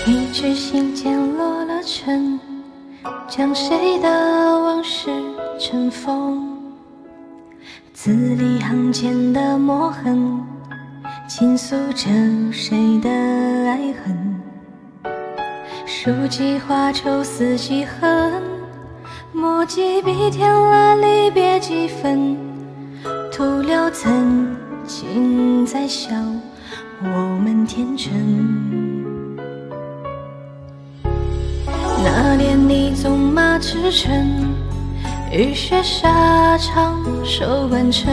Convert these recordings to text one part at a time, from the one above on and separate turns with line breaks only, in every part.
一纸信笺落了尘，将谁的往事尘封。字里行间的墨痕，倾诉着谁的爱恨。书几画愁思几恨，墨几笔添了离别几分。徒留曾经在笑我们天真。那年你纵马驰骋，雨雪沙场手关城。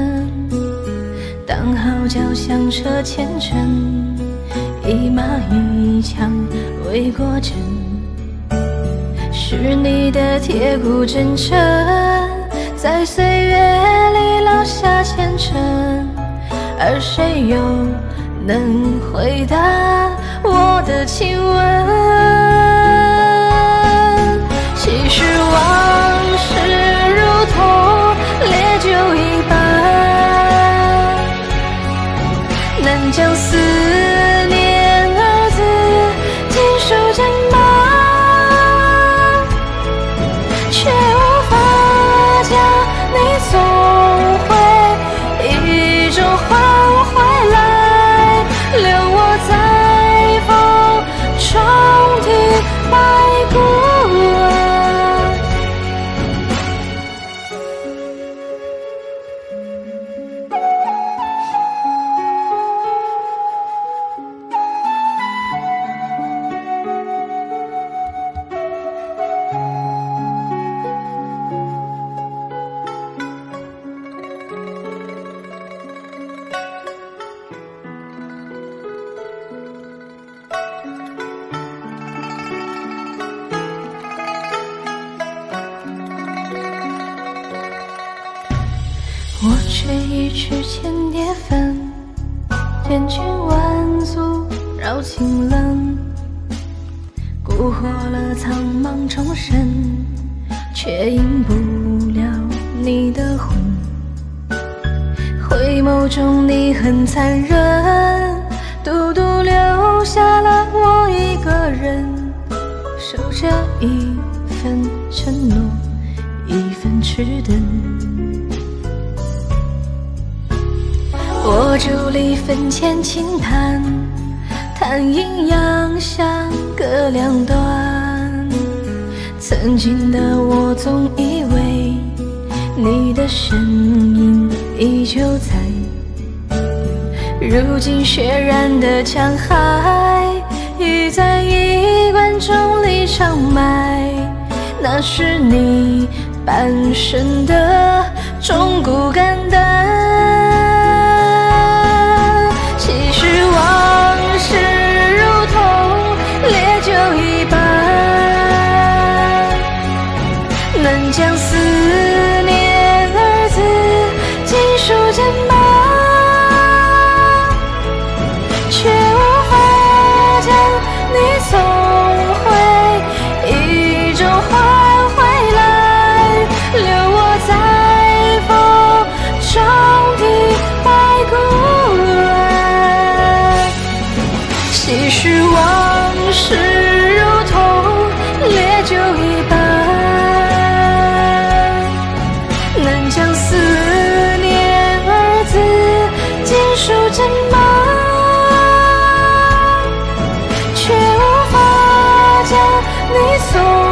当号角响彻前尘，一马一枪为国争。是你的铁骨铮铮，在岁月里烙下前尘。而谁又能回答我的亲吻？其实往事如同烈酒一般，难将思念二字尽数斟满，却无法将你送回，一种还回来，留我在风中的白骨啊。我却一曲千叠分，千军万卒绕情冷，蛊惑了苍茫众生，却赢不了你的魂。回眸中你很残忍，独独留下了我一个人，守着一份承诺，一份痴等。我伫立坟前轻叹，叹阴阳相隔两端。曾经的我总以为你的身影依旧在，如今血染的江海已在衣冠中里长埋。那是你半生的忠骨肝胆。往事如同烈酒一般，难将思念二字尽数斟满，却无法将你送回，一种还回来，留我在风中的白骨啊。其实往事如同烈酒一般，难将思念二字尽数斟满，却无法将你送